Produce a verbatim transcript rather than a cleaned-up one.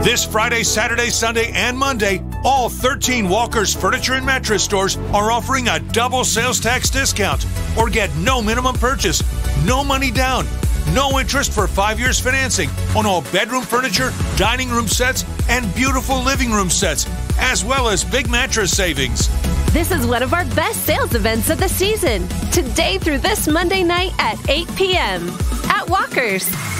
This Friday, Saturday, Sunday, and Monday, all thirteen Walker's Furniture and Mattress stores are offering a double sales tax discount. Or get no minimum purchase, no money down, no interest for five years financing on all bedroom furniture, dining room sets, and beautiful living room sets, as well as big mattress savings. This is one of our best sales events of the season. Today through this Monday night at eight p m at Walker's.